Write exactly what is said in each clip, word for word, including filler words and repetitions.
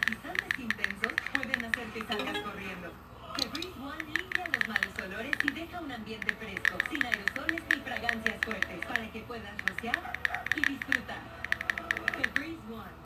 aromatizantes intensos pueden hacer que salgas corriendo. Febreze One limpia los malos olores y deja un ambiente fresco, sin aerosoles ni fragancias fuertes, para que puedas rociar y disfrutar. Febreze One.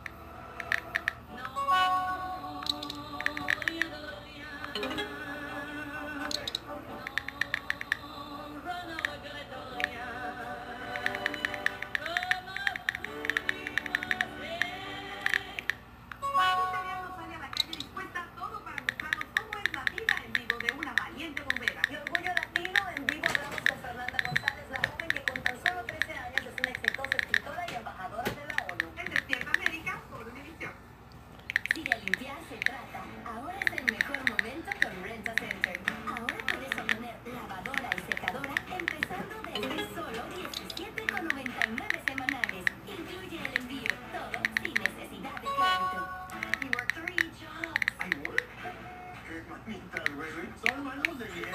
Son manos de vieja.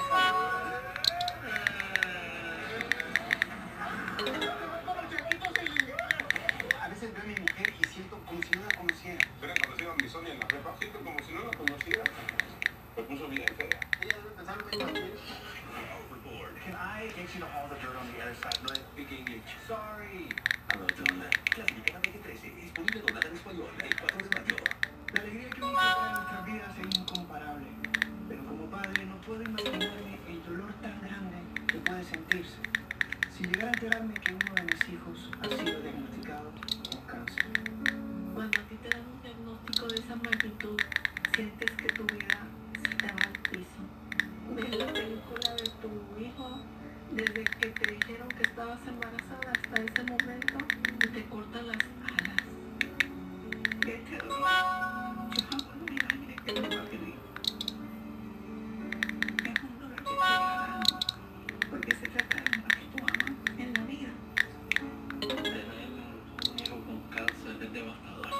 A veces veo a mi mujer y siento como si no la conociera. Pero cuando se iba a mi Sonia en la prepa, siento como si no la conociera. Me puso bien fea. Ella debe pensar lo mismo aquí. Can I get you to haul the dirt on the other side? No speak English. Sorry. Hello, John. Clasifica P G trece, disponible donada en español el cuatro de mayo. La alegría que un hijo trae a nuestras vidas es incomparable. Pero como padre no puedo imaginarme el dolor tan grande que puede sentirse si llegara a enterarme que uno de mis hijos ha sido diagnosticado con cáncer. Cuando a ti te dan un diagnóstico de esa magnitud, sientes que tu vida se te va al piso. Ves la película de tu hijo desde que te dijeron que estabas embarazada hasta ese momento y te cortan las alas. ¿Qué te duele? Yo jamás me imaginé que lo iba a vivir. Es un dolor que te llegará, porque se trata de lo que tú amas en la vida. Tener un hijo con cáncer es devastador.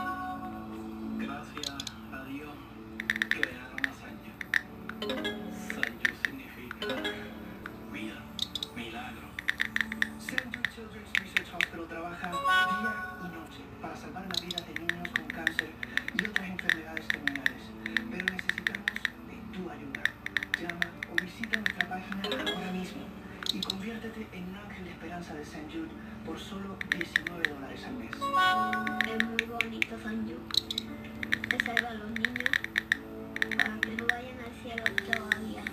Gracias a Dios crearon a Sanju. Sanju significa vida, milagro. Sanju Children's Research Hospital trabaja día y noche para salvar la vida de niños con cáncer y otras enfermedades terminales. Pero necesitamos de tu ayuda. Llama o visita nuestra página ahora mismo y conviértete en un ángel de esperanza de Saint Jude por solo diecinueve dólares al mes. Es muy bonito Sanju. Te salva a los niños para que no vayan al cielo todavía.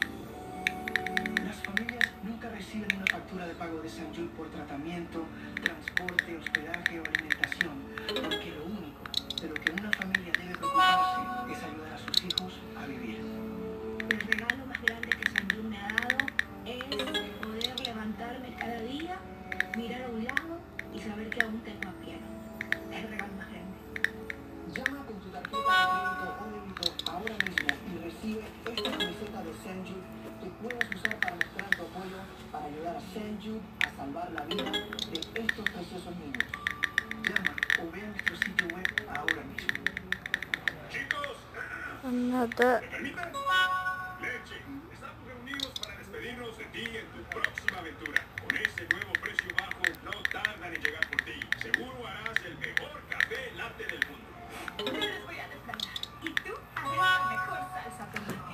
Las familias nunca reciben una factura de pago de Saint Jude por tratamiento, transporte, hospedaje o alimentación, porque lo único de lo que una familia debe preocuparse es ayudar a sus hijos a vivir. El regalo más grande que Sanju me ha dado es poder levantarme cada día, mirar a un lado y saber que aún tengo a pie. Es el regalo más grande. Llama con tu tarjeta de crédito o débito ahora mismo y recibe esta camiseta de Saint Jude que puedes usar para mostrar tu apoyo para ayudar a Saint Jude a salvar la vida de estos preciosos niños. Llama o ve a nuestro sitio web ahora mismo. Chicos, Another. ¿me permiten? Leche, estamos reunidos para despedirnos de ti en tu próxima aventura. Con ese nuevo precio bajo, no tardan en llegar por ti. Seguro harás el mejor café latte del mundo. Yo les voy a defraudar. Y tú harás la mejor salsa tomate.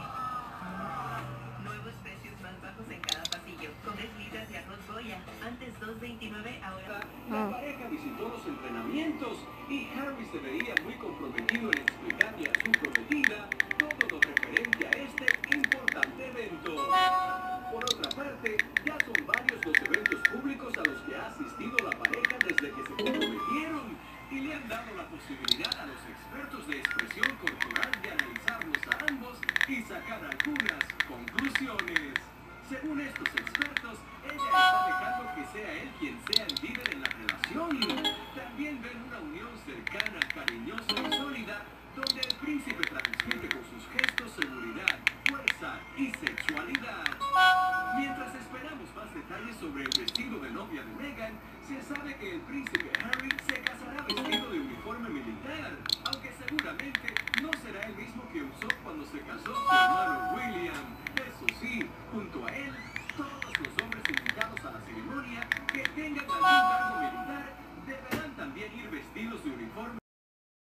Nuevos precios más bajos en cada pasillo. Con diez libras de arroz Goya. Antes dos veintinueve, ahora... La pareja visitó los entrenamientos y Harry se veía muy comprometido en explicarle a su prometida todo lo referente a este importante evento. Por otra parte, ya son varios los eventos públicos a los que ha asistido la pareja desde que se comprometieron y le han dado la posibilidad a los expertos de expresión corporal de analizarlos a ambos y sacar algunas conclusiones. Según estos expertos, ella está dejando que sea él quien sea el líder en la relación. También ven una unión cercana, cariñosa y sólida, donde el príncipe transmite con sus gestos seguridad, fuerza y sexualidad. Mientras esperamos más detalles sobre el vestido de novia de Meghan, se sabe que el príncipe Harry se casará vestido de uniforme militar, aunque seguramente no será el mismo que usó cuando se casó su hermano William. Eso sí, junto a él